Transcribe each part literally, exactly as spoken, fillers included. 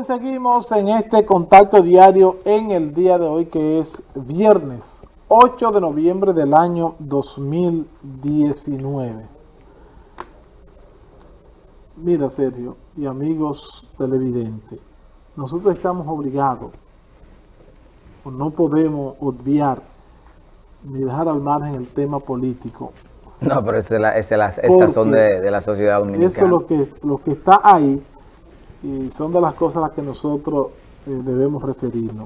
Bien, seguimos en este contacto diario en el día de hoy, que es viernes ocho de noviembre del año dos mil diecinueve. Mira, Sergio y amigos televidentes, nosotros estamos obligados, o no podemos obviar ni dejar al margen el tema político. No, pero esa es la, esa es la, estas son de, de la sociedad dominicana. Eso es lo que, lo que está ahí, y son de las cosas a las que nosotros eh, debemos referirnos.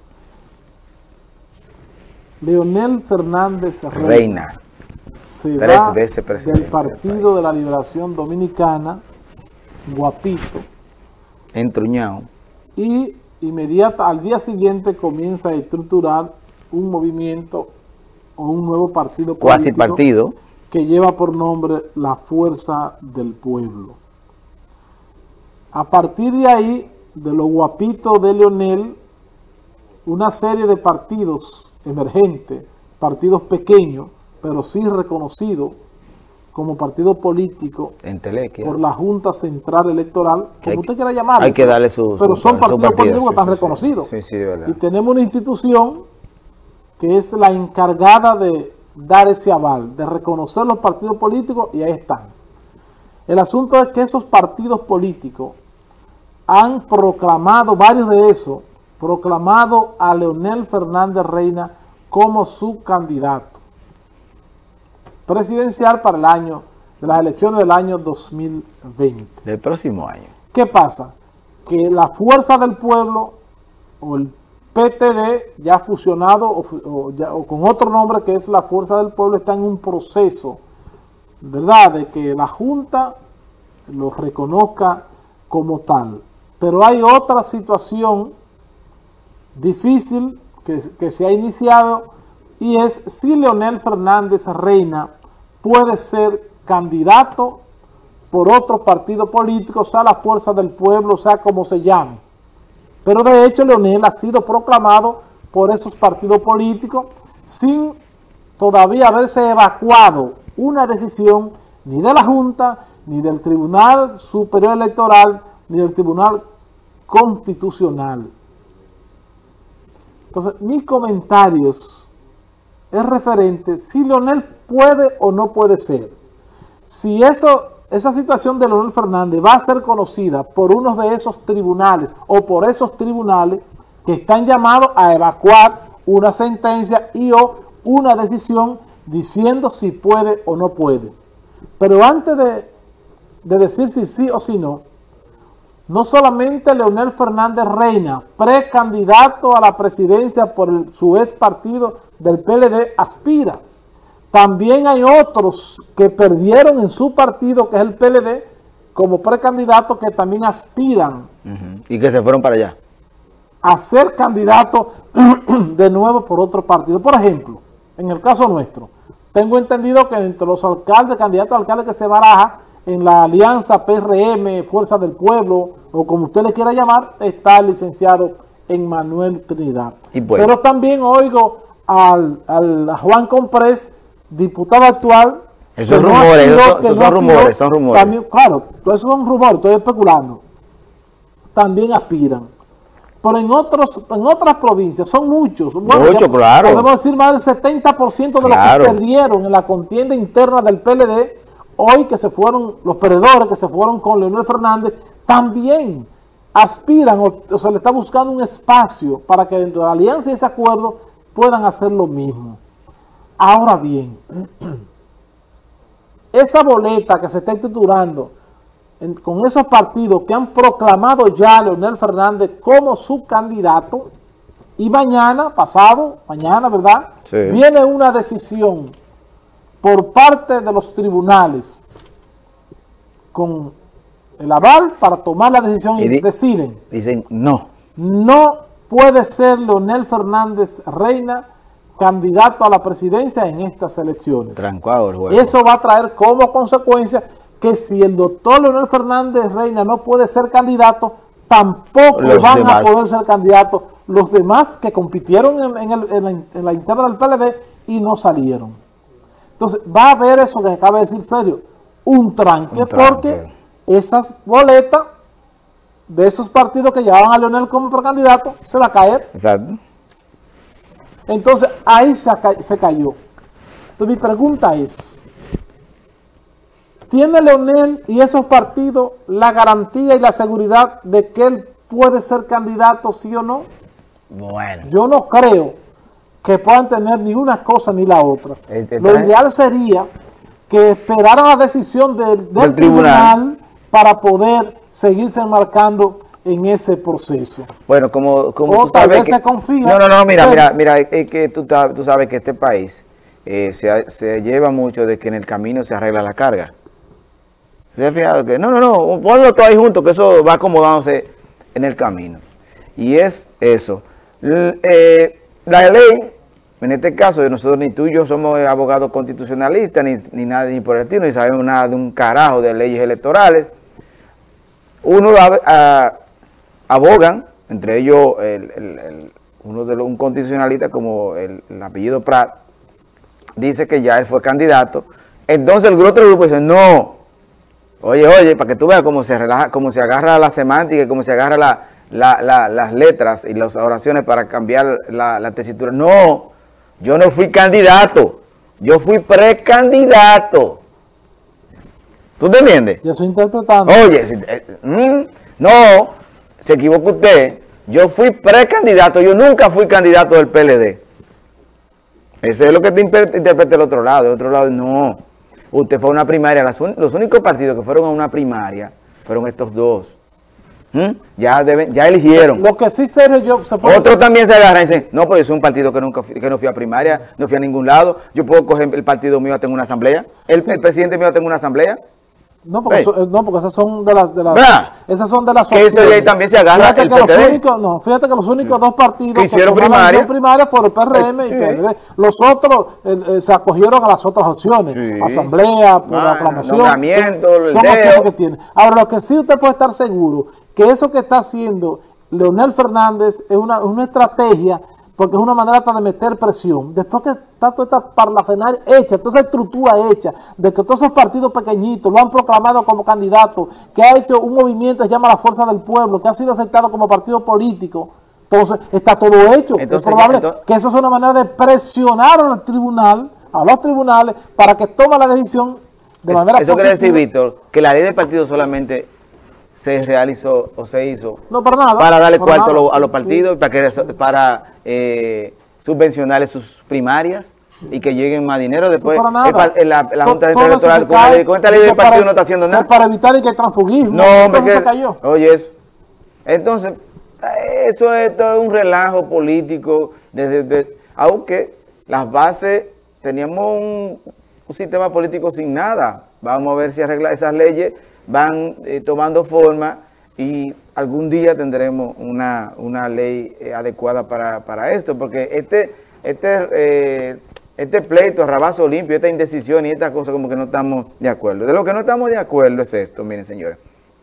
Leonel Fernández Reina, Reina se tres va veces presidente del Partido de la Liberación Dominicana, guapito, entruñado, y inmediata al día siguiente comienza a estructurar un movimiento o un nuevo partido político, cuasi partido, que lleva por nombre la Fuerza del Pueblo. A partir de ahí, de lo guapito de Leonel, una serie de partidos emergentes, partidos pequeños, pero sí reconocidos como partido político por la Junta Central Electoral, como usted quiera llamarlo. Hay que darle su, pero su, son su partidos partido, políticos sí, que están sí, reconocidos. Sí, sí, de verdad. Y tenemos una institución que es la encargada de dar ese aval, de reconocer los partidos políticos, y ahí están. El asunto es que esos partidos políticos han proclamado, varios de esos, proclamado a Leonel Fernández Reina como su candidato presidencial para el año, de las elecciones del año dos mil veinte. Del próximo año. ¿Qué pasa? Que la Fuerza del Pueblo, o el P T D, ya fusionado o, o, ya, o con otro nombre que es la Fuerza del Pueblo, está en un proceso, ¿verdad?, de que la Junta lo reconozca como tal. Pero hay otra situación difícil que, que se ha iniciado, y es si Leonel Fernández Reina puede ser candidato por otro partido político, sea la Fuerza del Pueblo, sea como se llame. Pero de hecho Leonel ha sido proclamado por esos partidos políticos sin todavía haberse evacuado una decisión ni de la Junta, ni del Tribunal Superior Electoral, ni del Tribunal Constitucional. Entonces, mis comentarios es referente si Leonel puede o no puede ser. Si eso, esa situación de Leonel Fernández va a ser conocida por uno de esos tribunales o por esos tribunales que están llamados a evacuar una sentencia y o una decisión diciendo si puede o no puede. Pero antes de, de decir si sí o si no, no solamente Leonel Fernández Reina, precandidato a la presidencia por el, su ex partido del P L D, aspira. También hay otros que perdieron en su partido, que es el P L D, como precandidatos que también aspiran. Uh-huh. Y que se fueron para allá. A ser candidatos de nuevo por otro partido. Por ejemplo, en el caso nuestro, tengo entendido que entre los alcaldes, candidatos a alcaldes que se baraja en la alianza P R M, Fuerza del Pueblo, o como usted le quiera llamar, está el licenciado Emmanuel Trinidad. Bueno. Pero también oigo al, al, a Juan Comprés, diputado actual. Esos son rumores, esos, esos son rumores, son rumores. También, claro, esos son rumores, estoy especulando. También aspiran. Pero en otros, en otras provincias, son muchos. Bueno, Mucho, claro. Podemos decir más del setenta por ciento de claro. los que perdieron en la contienda interna del P L D, hoy que se fueron, los perdedores que se fueron con Leonel Fernández, también aspiran o, o se le está buscando un espacio para que dentro de la alianza y ese acuerdo puedan hacer lo mismo. Ahora bien, esa boleta que se está estructurando en, con esos partidos que han proclamado ya a Leonel Fernández como su candidato, y mañana, pasado, mañana, ¿verdad?, sí, viene una decisión por parte de los tribunales con el aval para tomar la decisión, y, y deciden. Dicen no. No puede ser Leonel Fernández Reina candidato a la presidencia en estas elecciones. Trancado, eso va a traer como consecuencia que si el doctor Leonel Fernández Reina no puede ser candidato, tampoco los van demás. a poder ser candidatos los demás que compitieron en, en, el, en, la, en la interna del P L D y no salieron. Entonces va a haber eso que acaba de decir Sergio, un tranque, un tranque. porque esas boletas de esos partidos que llevaban a Leonel como precandidato se va a caer. Exacto. Entonces ahí se, se cayó. Entonces mi pregunta es, ¿tiene Leonel y esos partidos la garantía y la seguridad de que él puede ser candidato, sí o no? Bueno. Yo no creo que puedan tener ni una cosa ni la otra. Lo ideal sería que esperaran la decisión del, del tribunal, tribunal para poder seguirse marcando en ese proceso. Bueno, como, como o tú sabes tal vez que, se confía. No, no, no, mira, mira, mira, es que tú, tú sabes que este país eh, se, se lleva mucho de que en el camino se arregla la carga. ¿Se ha fijado que? No, no, no, ponlo todo ahí junto, que eso va acomodándose en el camino. Y es eso. L eh, la ley, en este caso, nosotros ni tú y yo somos abogados constitucionalistas, ni, ni nada, ni por el estilo, ni sabemos nada de un carajo de leyes electorales. Uno a, a, abogan, entre ellos el, el, el, uno de los, un constitucionalista como el, el apellido Prat, dice que ya él fue candidato. Entonces el otro grupo dice, no, oye, oye, para que tú veas cómo se relaja, cómo se agarra la semántica, cómo se agarra la, la, la, las letras y las oraciones para cambiar la, la tesitura. No, yo no fui candidato, yo fui precandidato. ¿Tú te entiendes? Yo estoy interpretando. Oye, si, eh, mm, no, se equivoca usted. Yo fui precandidato, yo nunca fui candidato del P L D. Ese es lo que te interpreta el otro lado. El otro lado, no. Usted fue a una primaria. Las un, los únicos partidos que fueron a una primaria fueron estos dos. ¿Mm? Ya deben, ya eligieron. Lo que sí, Sergio, yo... Se puede... Otros también se agarran y dicen, no, pues yo soy un partido que nunca fui, que no fui a primaria, no fui a ningún lado. Yo puedo coger el partido mío a tener una asamblea. El, sí. el presidente mío a tener una asamblea. No porque, so, no, porque esas son de las... De las esas son de las que eso de ahí también se agarra fíjate el que P T D. Los únicos, no, fíjate que los únicos dos partidos que hicieron que primaria, primaria fueron el P R M sí. y P L D. Los otros eh, eh, se acogieron a las otras opciones. Sí. Asamblea, por ah, aclamación. Nombramiento, son, son opciones que tienen. Ahora, lo que sí usted puede estar seguro, que eso que está haciendo Leonel Fernández es una, una estrategia, porque es una manera de meter presión. Después que está toda esta parlafenaria hecha, toda esa estructura hecha, de que todos esos partidos pequeñitos lo han proclamado como candidato, que ha hecho un movimiento que se llama la Fuerza del Pueblo, que ha sido aceptado como partido político, entonces está todo hecho. Entonces, es probable entonces, que eso sea una manera de presionar al tribunal, a los tribunales, para que tome la decisión de eso, manera eso positiva. Eso quiere decir, Víctor, que la ley del partido solamente se realizó o se hizo no, para, nada, para darle para cuarto nada. a los, a los partidos, sí. para, que, para eh, subvencionarles sus primarias y que lleguen más dinero después. No, para el, la, la Junta Central Electoral con, la, con esta ley del partido para, no está haciendo nada. Para evitar el que transfugismo. No, hombre, que, se cayó. Oye, eso. Entonces, eso es todo un relajo político, desde, desde, aunque las bases, teníamos un, un sistema político sin nada. Vamos a ver si arregla esas leyes van eh, tomando forma y algún día tendremos una, una ley eh, adecuada para, para esto, porque este, este, eh, este pleito, rabazo limpio, esta indecisión y estas cosas como que no estamos de acuerdo. De lo que no estamos de acuerdo es esto, miren señores.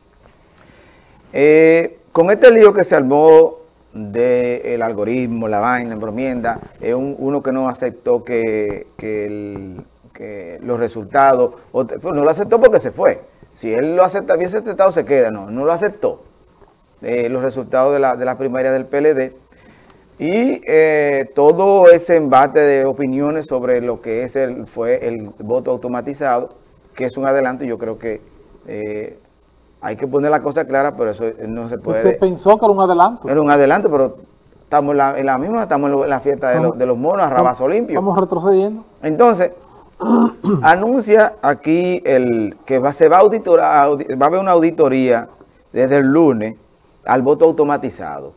Eh, con este lío que se armó del algoritmo, la vaina, la encomienda, es un, uno que no aceptó que, que, el, que los resultados, o, pues no lo aceptó porque se fue. Si él lo acepta, bien aceptado se queda, no, no lo aceptó. Eh, los resultados de la, de la primaria del P L D y eh, todo ese embate de opiniones sobre lo que es el, fue el voto automatizado, que es un adelanto, yo creo que eh, hay que poner la cosa clara, pero eso no se puede. Se pensó que era un adelanto. Era un adelanto, pero estamos en la, en la misma, estamos en la fiesta de, lo, de los monos, a rabazo limpio. Estamos retrocediendo. Entonces, anuncia aquí el que va, se va a auditorar, va a haber una auditoría desde el lunes al voto automatizado.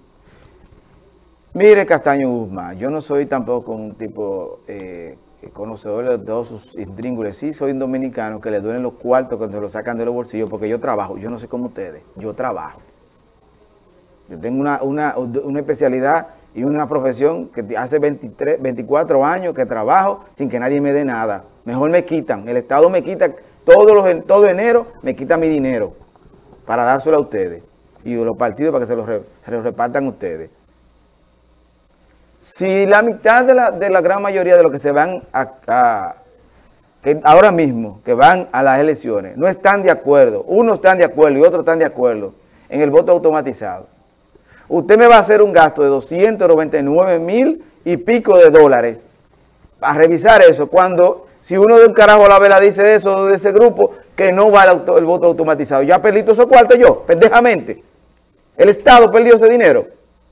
Mire, Castaño Guzmán, yo no soy tampoco un tipo eh, conocedor de todos sus intríngules. Sí, soy un dominicano que le duelen los cuartos cuando lo sacan de los bolsillos, porque yo trabajo, yo no sé cómo ustedes, yo trabajo. Yo tengo una, una, una especialidad y una profesión que hace veintitrés, veinticuatro años que trabajo sin que nadie me dé nada. Mejor me quitan, el Estado me quita todos los, todo enero, me quita mi dinero para dárselo a ustedes y los partidos para que se los, re, se los repartan ustedes. Si la mitad de la, de la gran mayoría de los que se van a, a que ahora mismo, que van a las elecciones, no están de acuerdo, unos están de acuerdo y otros están de acuerdo en el voto automatizado. Usted me va a hacer un gasto de doscientos noventa y nueve mil y pico de dólares a revisar eso, cuando si uno de un carajo a la vela dice de eso, de ese grupo, que no va el, auto, el voto automatizado. Ya perdí todo esos cuartos yo, pendejamente. ¿El Estado perdió ese dinero?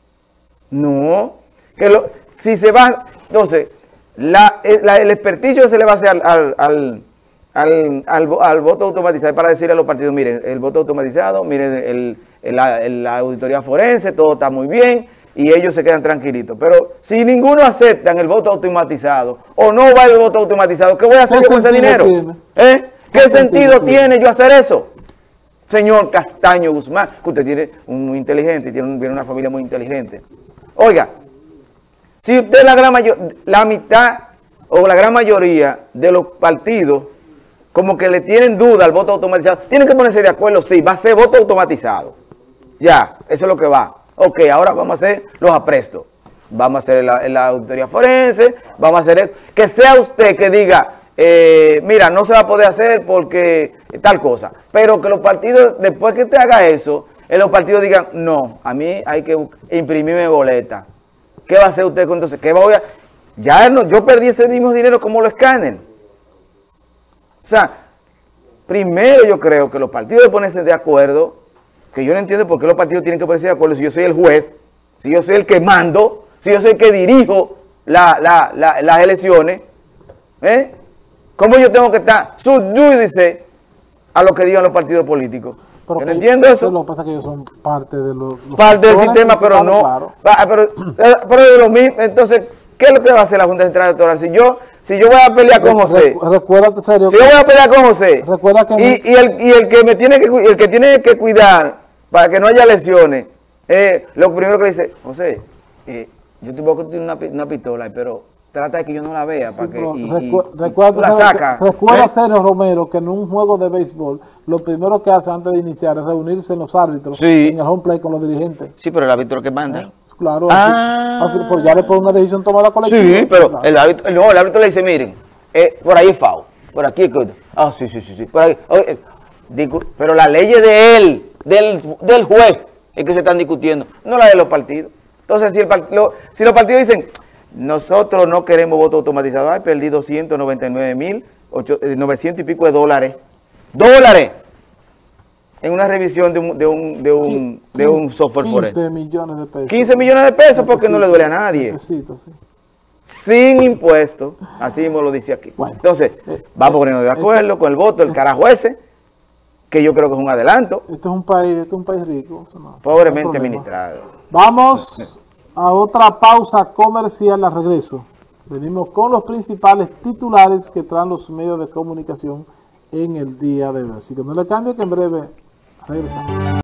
No. Que lo, si se va, entonces, la, la, el experticio que se le va a hacer al, al, al, al, al, al voto automatizado para decirle a los partidos, miren, el voto automatizado, miren, el, el, la, el, la auditoría forense, todo está muy bien, y ellos se quedan tranquilitos. Pero si ninguno acepta el voto automatizado, o no va el voto automatizado, ¿qué voy a hacer con ese dinero? ¿Eh? ¿Qué, ¿Qué sentido, sentido tiene? tiene yo hacer eso? Señor Castaño Guzmán, que usted tiene un muy inteligente, tiene, un, tiene una familia muy inteligente. Oiga, si usted la gran mayor, la mitad o la gran mayoría de los partidos como que le tienen duda al voto automatizado, tienen que ponerse de acuerdo, sí, va a ser voto automatizado. Ya, eso es lo que va. Ok, ahora vamos a hacer los aprestos. Vamos a hacer la, la auditoría forense, vamos a hacer esto. Que sea usted que diga, eh, mira, no se va a poder hacer porque tal cosa. Pero que los partidos, después que usted haga eso, en los partidos digan, no, a mí hay que imprimirme boleta. ¿Qué va a hacer usted con entonces? ¿Qué voy a...? Ya no, yo perdí ese mismo dinero como los escáneres. O sea, primero yo creo que los partidos deben ponerse de acuerdo, que yo no entiendo por qué los partidos tienen que ponerse de acuerdo si yo soy el juez, si yo soy el que mando, si yo soy el que dirijo la, la, la, las elecciones. ¿Eh? ¿Cómo yo tengo que estar subyúdice a lo que digan los partidos políticos? Pero yo no entiendo eso. Lo que pasa es que ellos son parte de los, los parte del sistema, pero no. Claro. Pero, pero de lo mismo, entonces, ¿qué es lo que va a hacer la Junta Central Electoral? Si yo, si yo voy a pelear con José, recuérdate, serio, si yo voy a pelear con José, recuerda que y, y, el, y el que me tiene que el que tiene que cuidar para que no haya lesiones, eh, lo primero que le dice, José, eh, yo te voy a construir una, una pistola, pero trata de que yo no la vea. Sí, para que, y, recu y, recuerda, y la saca. Recuerda, ¿eh? Sergio Romero, que en un juego de béisbol, lo primero que hace antes de iniciar es reunirse en los árbitros, sí, en el home play con los dirigentes. Sí, pero el árbitro que manda. ¿Eh? Claro, ah. así, así, pues ya le pone una decisión tomada colectiva. Sí, pero claro. el, árbitro, no, el árbitro le dice, miren, eh, por ahí es foul, por aquí es que... Ah, sí, sí, sí, sí, por ahí. Eh, digo, pero la ley es de él, del, del juez, es que se están discutiendo, no la de los partidos. Entonces, si, el, lo, si los partidos dicen, nosotros no queremos voto automatizado, ay, perdí doscientos noventa y nueve mil, novecientos y pico de dólares. ¡Dólares! En una revisión de un, de un, de un, quince, de un software forense. quince millones de pesos. quince millones de pesos porque no le duele a nadie. Pesito, sí. Sin impuestos, así mismo lo dice aquí. Bueno, entonces, eh, vamos a ponernos de acuerdo eh, con el voto del eh, carajo ese, que yo creo que es un adelanto. Este es un país, este es un país rico. No, pobremente no administrado. Vamos a otra pausa comercial al regreso. Venimos con los principales titulares que traen los medios de comunicación en el día de hoy. Así que no le cambie, que en breve regresamos.